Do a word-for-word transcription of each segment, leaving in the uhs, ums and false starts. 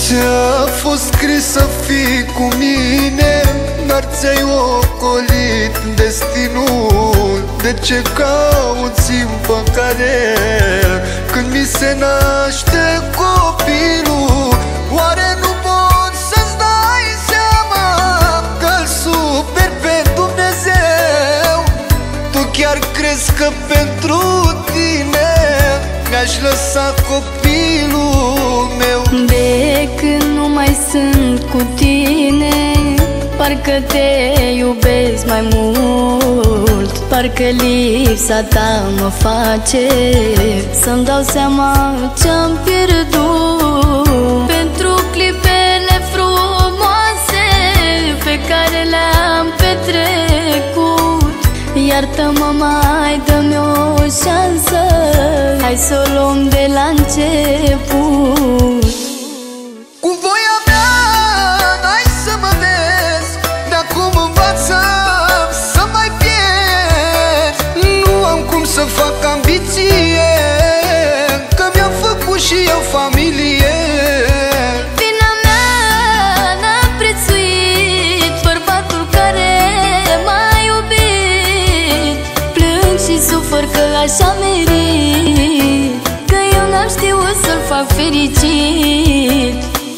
Ți-a fost scris să fii cu mine, dar ți-ai ocolit destinul. De ce cauți în păcare când mi se naște copilul? Oare nu poți să-ți dai seama că-l superi pe Dumnezeu? Tu chiar crezi că pentru tine mi-aș lăsa copilul meu? De când nu mai sunt cu tine, parcă te iubesc mai mult. Parcă lipsa ta mă face să-mi dau seama ce-am pierdut. Pentru clipele frumoase pe care le-am petrecut, iartă-mă, mai dă-mi o șansă, hai să o luăm de la început. Cu voia mea, hai să mă vezi, de-acum învață să mai pierd. Nu am cum să fac ambiție, că mi-am făcut și eu familie. Vina mea n-a prețuit bărbatul care m-a iubit. Plâng și sufăr că așa merit, că eu n-am știut să-l fac fericit.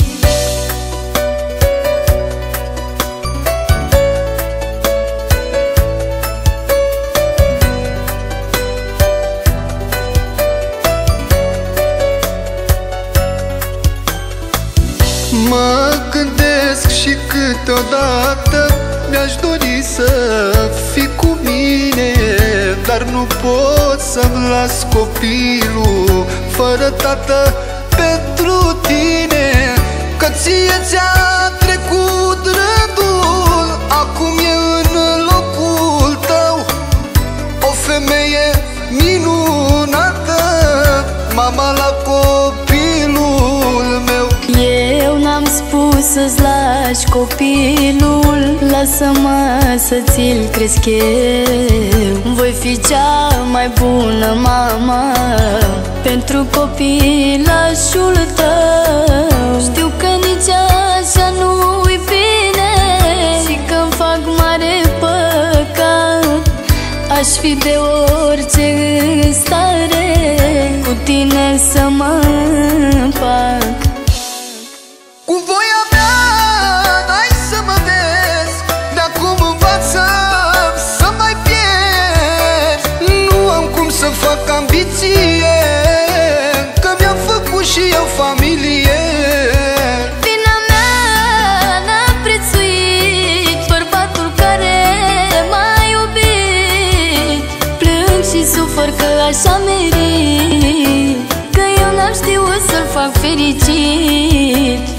Mă gândesc și câteodată mi-aș dori să fii cu mine, dar nu pot să-mi las copilul fără tată pentru tine. Că ție ți-a trecut rândul, acum e în locul tău o femeie minunată, mama la copilul meu. Eu n-am spus să-ți lași copilul, lasă-mă să ți-l cresc eu. Voi fi cea mai bună mamă pentru copilașul tău. Știu că nici așa nu-i bine și că-mi fac mare păcat. Aș fi de orice stare cu tine să mă împac. Cu voia mea, hai să mă vezi, de-acum învață să mai pierd. Nu am cum să fac ambiție, că mi-am făcut și eu familie. Vina mea n-a prețuit bărbatul care m-a iubit. Plâng și sufăr că așa merit, că eu n-am știut să-l fac fericit.